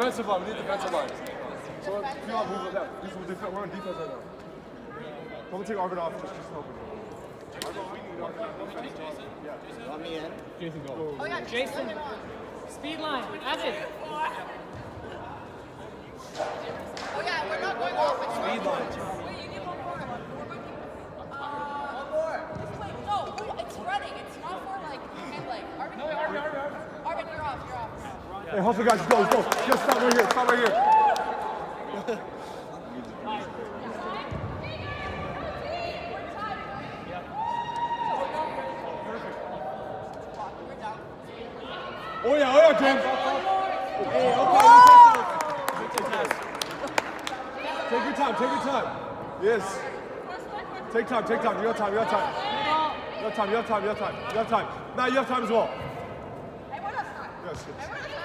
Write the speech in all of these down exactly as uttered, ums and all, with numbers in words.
defensive line. We need defensive line. So let's move with that. We're on defense right now. Don't take Arvin off. Just, just help him. Yeah. Want me in? Jason, go. Oh yeah, Jason. Speed line. Evan. Oh yeah, we're not going off. Speed line. Wait, you need one more. Uh, one more. Wait, no, it's running. It's not for like hand leg. Arvin, no, Arvin, Arvin, Arvin. Arvin, you're off. You're off. Hey, hustle, guys. Go, go. Just stop right here. Stop right here. Oh yeah, oh yeah, James. Okay, okay. Take your time, take your time. Yes. Take time, take time. You got time, you got time. You got time, you got time, you got time. You got time. Now you have time as well. Yes, yes.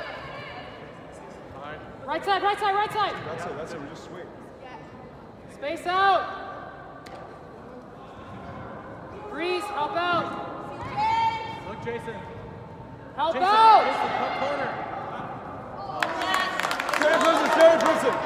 Right side, right side, right side. That's it, that's it. We just swing. Space out. Freeze, help out. Look, Jason. Help Jason, out. Jason, cut corner. Stay in prison, stay in prison.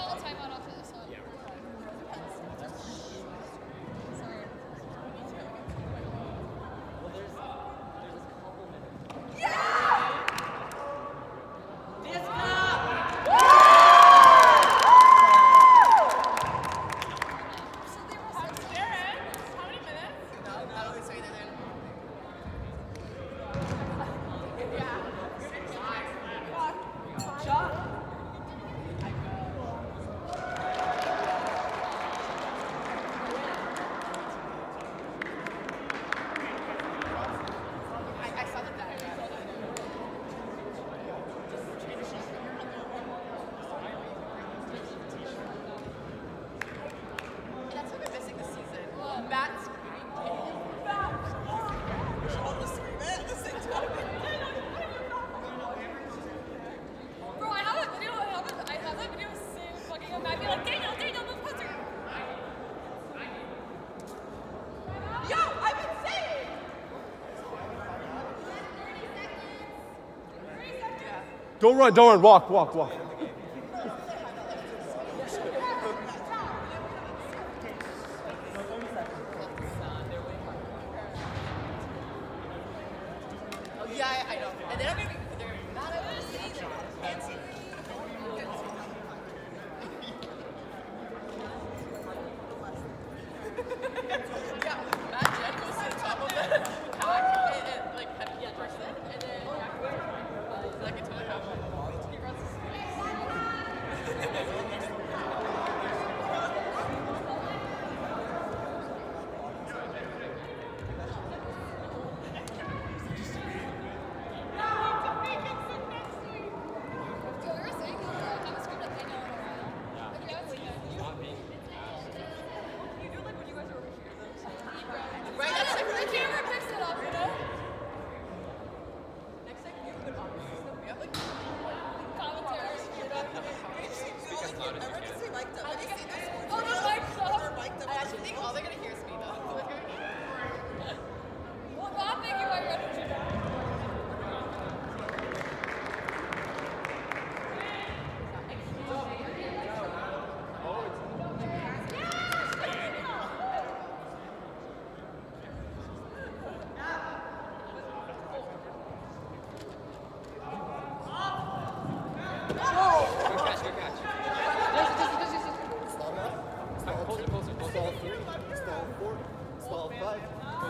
call a timeout after this one. Sorry. Well, there's, there's a couple minutes. Yeah! So they were so Jared, how many minutes? No, not always say that then. Yeah. Shot. I, I saw the data. That's what we're missing this season. Matt's screaming. All the screaming at the same time. Bro, I have a video. I have a, I have a video saved. Fucking him. I'd be like, Daniel, Daniel, move closer. Yo, I've been saved. thirty seconds. thirty seconds. Don't run, don't run. Walk, walk, walk. Oh, yeah, I know. And then I'm going to be, they're not able to see them. Can't see them. Yeah, Matt Jen goes to the top of the pack and, and like, kind of, yeah, first then, and then afterwards, uh, like, until it happens, he runs the Right, that's like the camera picks it up, you know? Next time you put on we have like commentaries, you know? I read to say mic'd up. I think it's oh, no, mic'd up. I actually think all they're gonna hear is me though. Well, Bob, thank you, I read what you did. Stall five.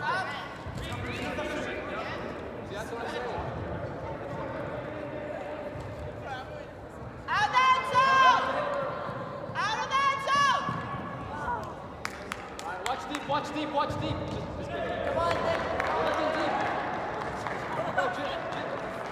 Out of that zone! Out of that zone! All right, watch deep, watch deep, watch deep. Just, just get it. Come on, Nick. Looking deep. Go, Jim, Jim.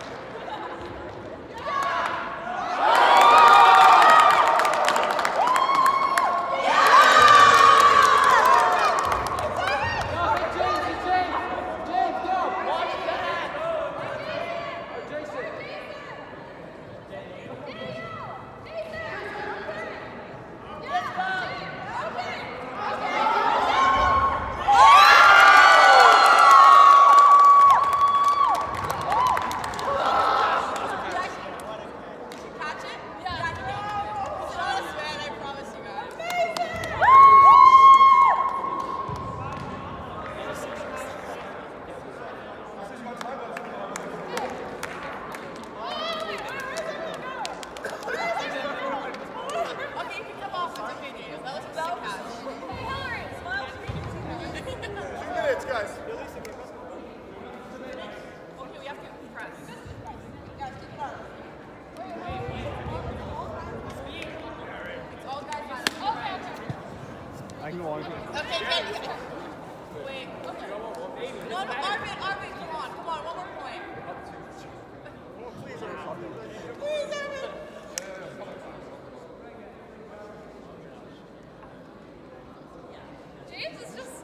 I can go on. Okay, okay. Wait. Okay. No, no, Arvin, Arvin, come on, come on, one more point. Please, Arvin. Please, Arvin. James is just.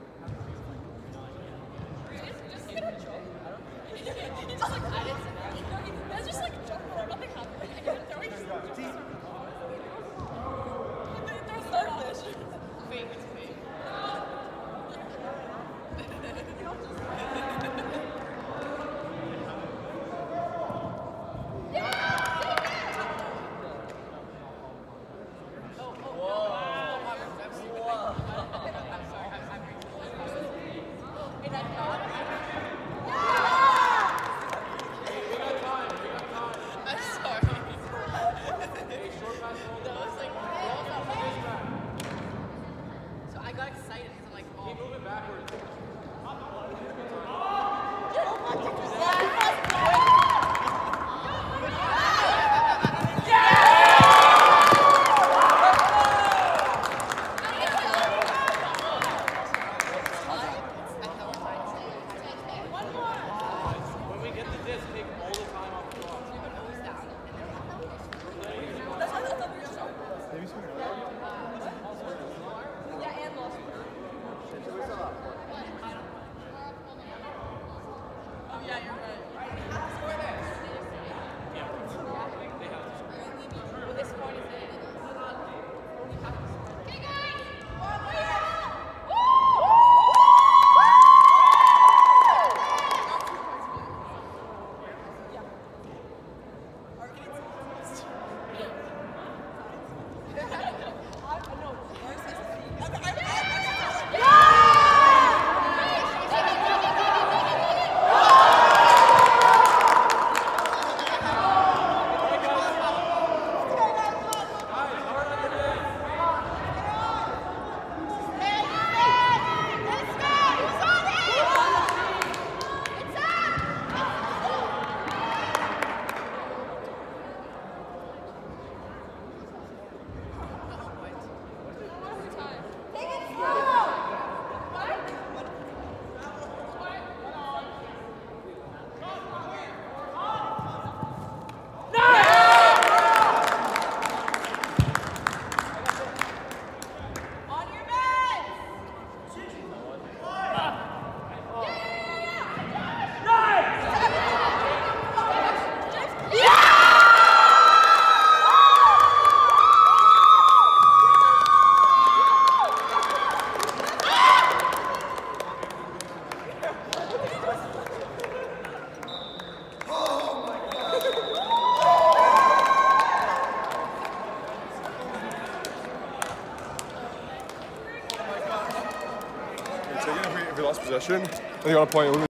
James is just gonna joke. He's just like, I didn't say that. No, he, that's just like a joke, but nothing happened. Like, I didn't throw it. They're starfish. Fake, it's fake. Yeah, and lost. Oh yeah, you're right. Score there. Well, this point is it. Okay, guys. One more. If we lost possession, I think on a point.